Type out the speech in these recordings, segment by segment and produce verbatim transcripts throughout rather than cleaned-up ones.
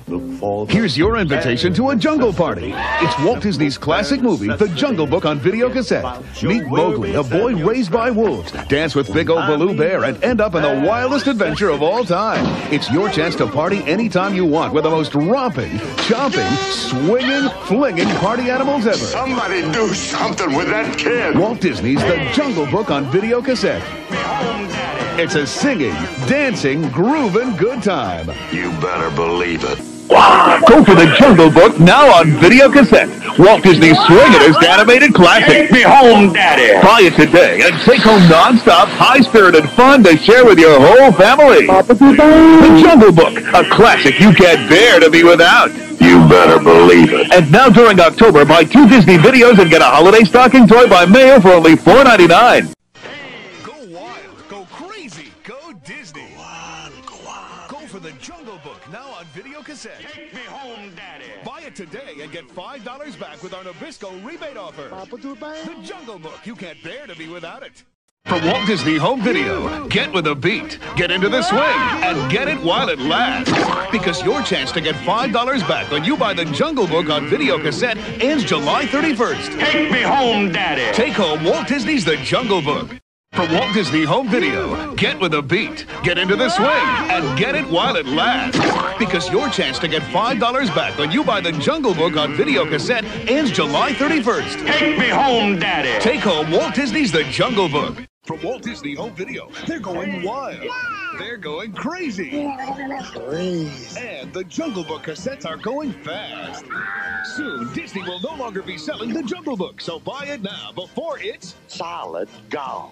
Here's your invitation to a jungle party. It's Walt Disney's classic movie, The Jungle Book, on video cassette. Meet Mowgli, a boy raised by wolves, dance with big old Baloo Bear, and end up in the wildest adventure of all time. It's your chance to party anytime you want with the most romping, chomping, swinging, flinging party animals ever. Somebody do something with that kid. Walt Disney's The Jungle Book on video cassette. It's a singing, dancing, grooving good time. You better believe it. Go for The Jungle Book now on video cassette. Walt Disney's swingin'est animated classic. Take me home, Daddy. Buy it today and take home non-stop, high-spirited fun to share with your whole family. The Jungle Book, a classic you can't bear to be without. You better believe it. And now during October, buy two Disney videos and get a holiday stocking toy by mail for only four ninety-nine. Go wild, go crazy, go Disney. Go on, go on. Go for The Jungle Book now on video cassette. Take me home, Daddy. Buy it today and get five dollars back with our Nabisco rebate offer. The Jungle Book, you can't bear to be without it. For Walt Disney Home Video, get with a beat, get into the swing, and get it while it lasts. Because your chance to get five dollars back when you buy The Jungle Book on video cassette ends July thirty-first. Take me home, Daddy. Take home Walt Disney's The Jungle Book. For Walt Disney Home Video, get with a beat, get into the swing, and get it while it lasts. Because your chance to get five dollars back when you buy The Jungle Book on video cassette ends July thirty-first. Take me home, Daddy. Take home Walt Disney's The Jungle Book. From Walt Disney Home Video, they're going wild. They're going crazy. Crazy. And The Jungle Book cassettes are going fast. Soon, Disney will no longer be selling The Jungle Book, so buy it now before it's Solid gone.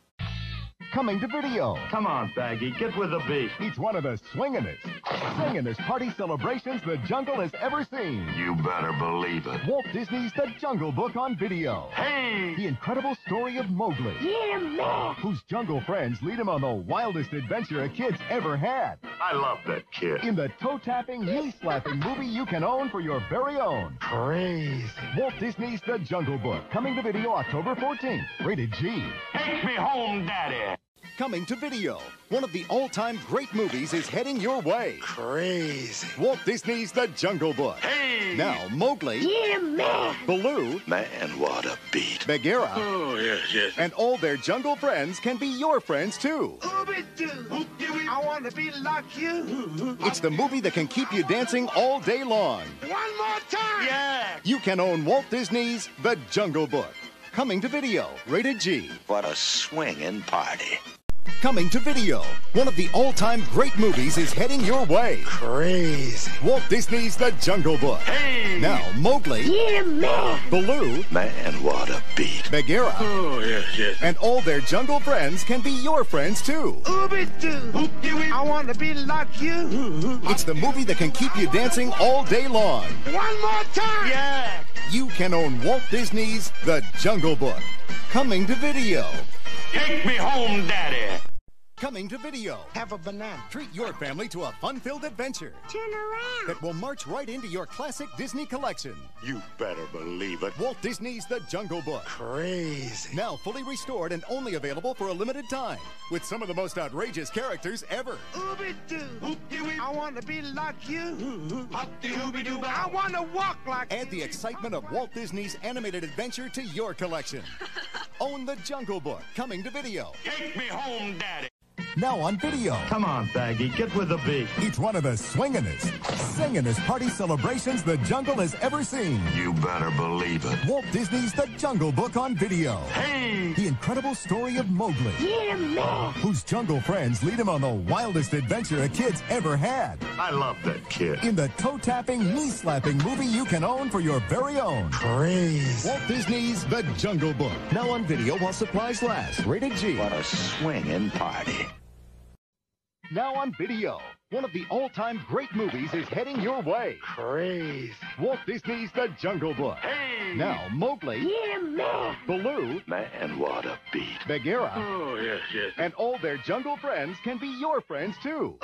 Coming to video. Come on, Baggy, get with the beat. Each one of the swingin'est, singing'est party celebrations the jungle has ever seen. You better believe it. Walt Disney's The Jungle Book on video. Hey! The incredible story of Mowgli. Yeah, man. Whose jungle friends lead him on the wildest adventure a kid's ever had. I love that kid. In the toe-tapping, knee-slapping movie you can own for your very own. Crazy. Walt Disney's The Jungle Book. Coming to video October fourteenth. Rated G. Take me home, Daddy. Coming to video. One of the all-time great movies is heading your way. Crazy. Walt Disney's The Jungle Book. Hey! Now, Mowgli, Yeah, man. Baloo, Man, what a beat. Bagheera, Oh, yes, yes. and all their jungle friends can be your friends too. I want to be like you. It's the movie that can keep you dancing all day long. One more time. Yeah! You can own Walt Disney's The Jungle Book. Coming to video. Rated G. What a swinging party. Coming to video. One of the all-time great movies is heading your way. Crazy. Walt Disney's The Jungle Book. Hey! Now, Mowgli, Yeah, man. Baloo, Man, what a beat. Bagheera, Oh, yes, yes. and all their jungle friends can be your friends too. I want to be like you. It's the movie that can keep you dancing all day long. One more time. Yeah! You can own Walt Disney's The Jungle Book. Coming to video. Take me home, Daddy. Coming to video. Have a banana. Treat your family to a fun-filled adventure Turn around. that will march right into your classic Disney collection. You better believe it. Walt Disney's The Jungle Book. Crazy. Now fully restored and only available for a limited time. With some of the most outrageous characters ever. I want to be like you. I want to walk like Add the excitement of Walt Disney's animated adventure to your collection. Own The Jungle Book. Coming to video. Take me home, Daddy. Now on video. Come on, Baggy, get with the beat. Each one of the swingin'est, singing'est party celebrations the jungle has ever seen. You better believe it. Walt Disney's The Jungle Book on video. Hey! The incredible story of Mowgli. Yeah, man. Whose jungle friends lead him on the wildest adventure a kid's ever had. I love that kid. In the toe-tapping, knee-slapping movie you can own for your very own. Crazy. Walt Disney's The Jungle Book. Now on video while supplies last. Rated G. What a swinging party. Now on video. One of the all-time great movies is heading your way. Crazy. Walt Disney's The Jungle Book. Hey! Now Mowgli, Yeah, man. Baloo, Man, what a beat. Bagheera, Oh, yes, yes. and all their jungle friends can be your friends too.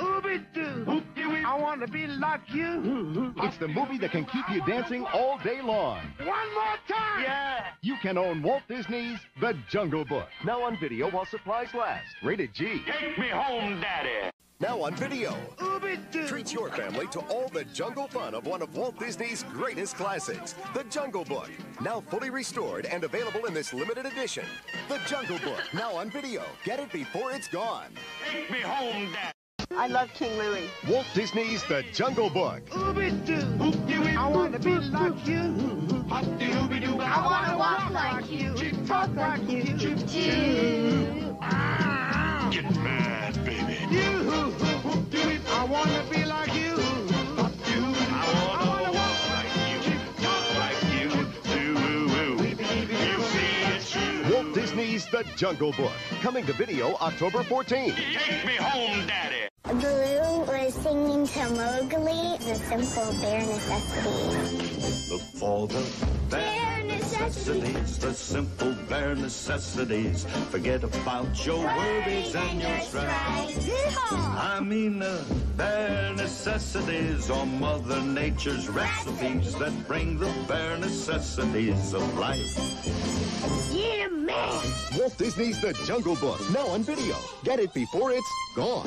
I want to be like you. It's the movie that can keep you dancing all day long. One more time. Yeah! You can own Walt Disney's The Jungle Book. Now on video while supplies last. Rated G. Take me home, Daddy. now on video. Treat your family to all the jungle fun of one of Walt Disney's greatest classics, The Jungle Book. Now fully restored and available in this limited edition. The Jungle Book, now on video. Get it before it's gone. Take me home, Dad. I love King Louie. Walt Disney's The Jungle Book. I want to be like you. I want to walk like you, talk like you, too. Get mad, baby. You. I want to be like you. I want to walk like you, talk like you. Do-oo-oo. You see it's you. Walt Disney's The Jungle Book. Coming to video October fourteenth. Take me home, Daddy. Baloo was singing to Mowgli the simple bare necessities. Look for the bare necessities, the simple bare necessities. Forget about your worries and your strife. I mean the bare necessities are Mother Nature's recipes that bring the bare necessities of life. Yeah, man. Walt Disney's The Jungle Book, now on video. Get it before it's gone.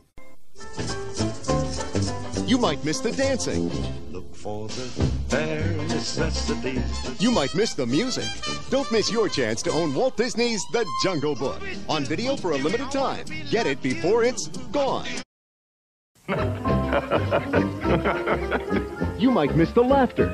You might miss the dancing. Look for the bare necessities. You might miss the music. Don't miss your chance to own Walt Disney's The Jungle Book. On video for a limited time. Get it before it's gone. You might miss the laughter.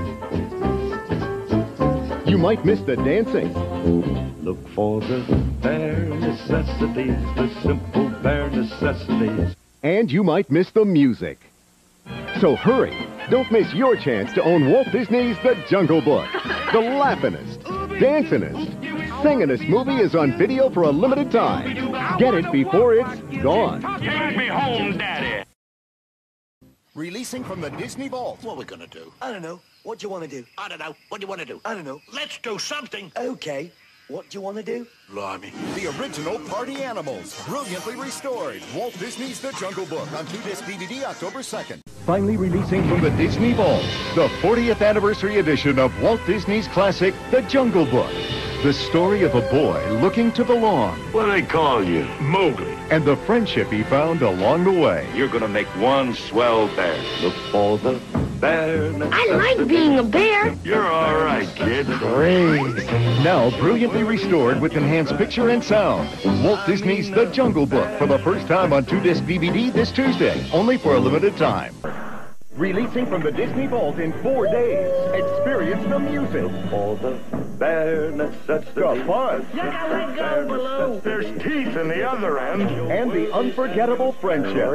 You might miss the dancing. Look for the bare necessities, the simple bare necessities. And you might miss the music. So hurry. Don't miss your chance to own Walt Disney's The Jungle Book. The laughingest, dancingest, singingest movie is on video for a limited time. Get it before it's gone. Take me home, Daddy. Releasing from the Disney Vault. What are we gonna do? I don't know. What do you want to do? I don't know. What do you want to do? I don't know. Let's do something. Okay. What do you want to do? Blimey. The original Party Animals, brilliantly restored. Walt Disney's The Jungle Book on two disc D V D October second. Finally releasing from the Disney Vault, the fortieth anniversary edition of Walt Disney's classic, The Jungle Book. The story of a boy looking to belong. What do they call you? Mowgli. And the friendship he found along the way. You're gonna make one swell bear. Look for the bare necessities. I like being a bear. You're all right, kid. Now brilliantly restored with enhanced picture and sound. Walt Disney's The Jungle Book for the first time on two disc D V D this Tuesday, only for a limited time. Releasing from the Disney Vault in four days. Experience the music. For the bare necessities. The fun. You gotta go, Baloo. There's teeth in the other end. And the unforgettable friendship.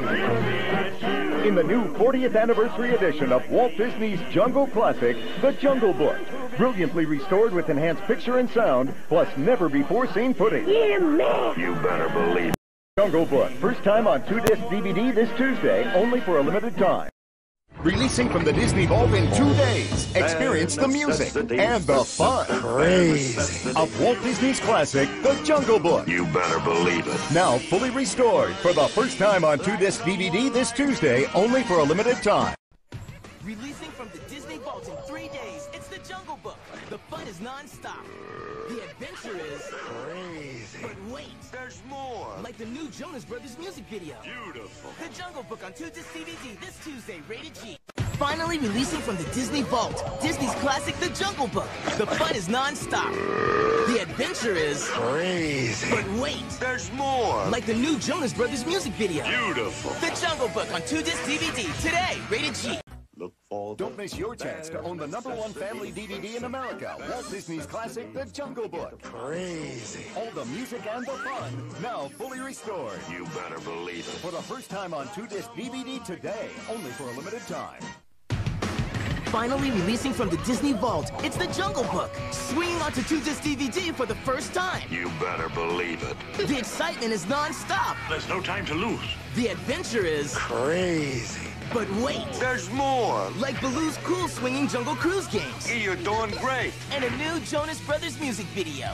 In the new fortieth anniversary edition of Walt Disney's Jungle Classic, The Jungle Book. Brilliantly restored with enhanced picture and sound, plus never-before-seen footage. Yeah, man. You better believe. Jungle Book, first time on two disc D V D this Tuesday, only for a limited time. Releasing from the Disney Vault in two days. Experience the music and the fun. Crazy. Of Walt Disney's classic, The Jungle Book. You better believe it. Now fully restored for the first time on two disc D V D this Tuesday, only for a limited time. Releasing from the Disney Vault in three days, it's The Jungle Book. The fun is non-stop. The adventure is crazy. But wait, There's more. like the new Jonas Brothers music video. Beautiful. The Jungle Book on two disc D V D this Tuesday, rated G. Finally releasing from the Disney Vault, Disney's classic The Jungle Book. The fun is non-stop. The adventure is Crazy. but wait, There's more. like the new Jonas Brothers music video. Beautiful. The Jungle Book on two disc D V D today, rated G. Look for the Don't miss your chance to own the number one family D V D in America, Walt Disney's classic, The Jungle Book. Crazy. All the music and the fun, now fully restored. You better believe it. For the first time on two disc D V D today, only for a limited time. Finally releasing from the Disney Vault, it's The Jungle Book. Swinging onto two disc D V D for the first time. You better believe it. The excitement is non-stop. There's no time to lose. The adventure is Crazy. but wait, There's more. like Baloo's cool swinging Jungle Cruise games. You're doing great. And a new Jonas Brothers music video.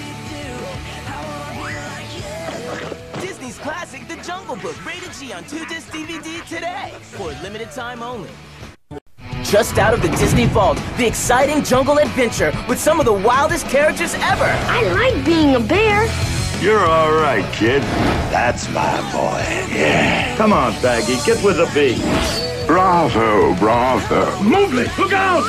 Disney's classic, The Jungle Book, rated G on two disc D V D today. For a limited time only. Just out of the Disney Vault, the exciting jungle adventure with some of the wildest characters ever. I like being a bear. You're all right, kid. That's my boy. Yeah. Come on, Baggy, get with the beat. Bravo, bravo. Mowgli, look out!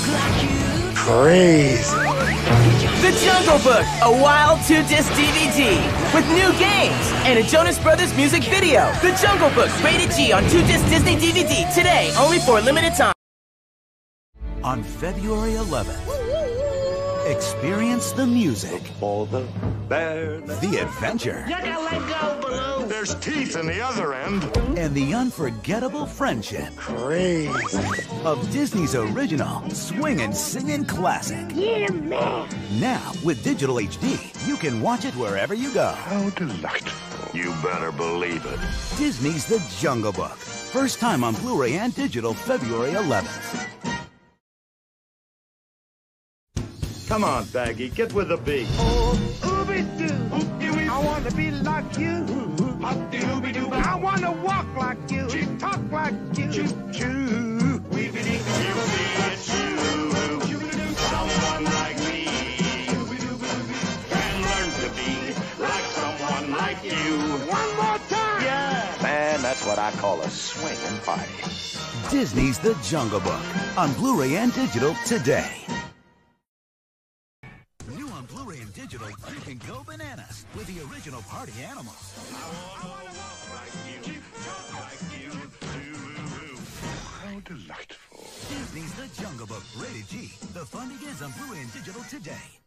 Crazy. The Jungle Book, a wild two-disc D V D with new games and a Jonas Brothers music video. The Jungle Book, rated G on two-disc Disney D V D today, only for a limited time. On February eleventh, experience the music, For the bear. the adventure, You can let go, Baloo. There's teeth in the other end. and the unforgettable friendship Crazy. of Disney's original swingin' singin' classic. Yeah, man. Now, with digital H D, you can watch it wherever you go. How delightful. You better believe it. Disney's The Jungle Book. First time on Blu-ray and digital February eleventh. Come on, Baggy, get with the beat. Oh, ooby-doo. I want to be like you. I want to walk like you. Talk like you. Choo. Someone like me can learn to be like someone like you. One more time. Yeah. Man, that's what I call a swinging party. Disney's The Jungle Book on Blu-ray and digital today. New on Blu-ray and digital, you can go bananas with the original party animals. How delightful. Disney's The Jungle Book, rated G. The fun begins on Blu-ray and digital today.